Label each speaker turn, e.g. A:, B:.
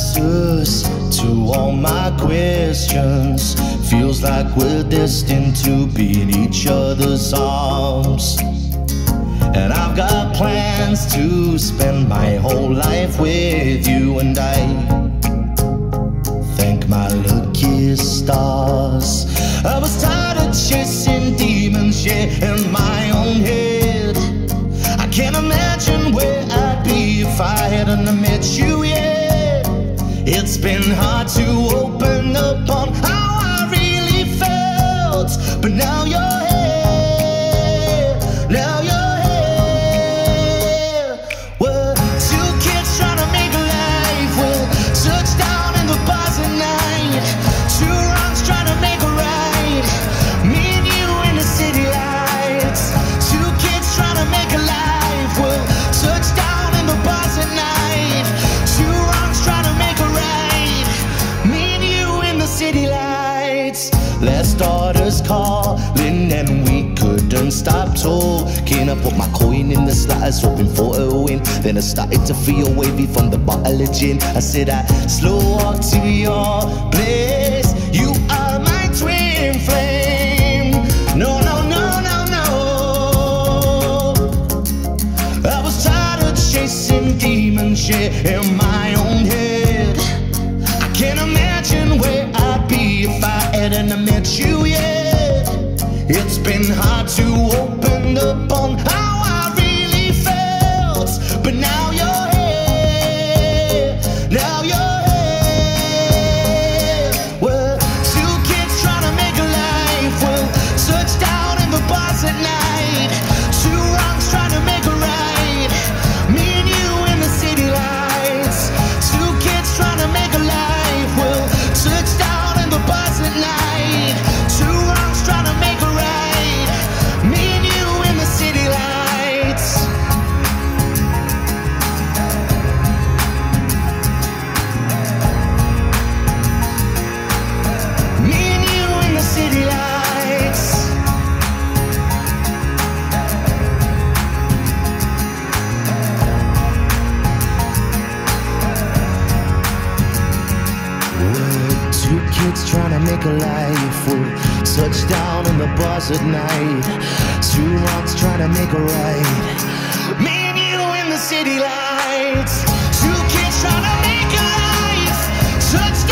A: answers to all my questions. Feels like we're destined to be in each other's arms. And I've got plans to spend my whole life with you, and I thank my lucky stars. I was tired of chasing demons, yeah, in my own head. I can't imagine where I'd be if I hadn't met you yet. It's been hard to open up on how I really felt, but now you're here, now you're here. We're two kids trying to make a life. We'll touch down in the bars at night. Two wrongs trying to make a right. Me and you in the city lights. Two kids trying to make a life. We'll touch down in the bars at night. Two wrongs trying to make a right. Me and you in the city lights. Last orders calling and we couldn't stop talking. I put my coin in the slides, hoping for a win. Then I started to feel wavy from the bottle of gin. I said I slow walk to your place. You are my twin flame. No, no, no, no, no. I was tired of chasing demons, yeah, in my own head. I can't imagine where I'd be if I hadn't met you yet. It's been hard to open up on how I really felt, but now you're here, now you're here. We're two kids trying to make a life. We'll touch down in the bars at night. Two wrongs trying to make a right. Me and you in the city lights. Two kids trying to make a life. We'll touch down in the bars at night. Two wrongs trying to make a right. Me and you in the city lights. Me and you in the city lights. We're two kids trying to make a life. We'll touch down in the bars at night. Two wrongs trying to make a right. Me and you in the city lights. Two kids trying to make a life. Touch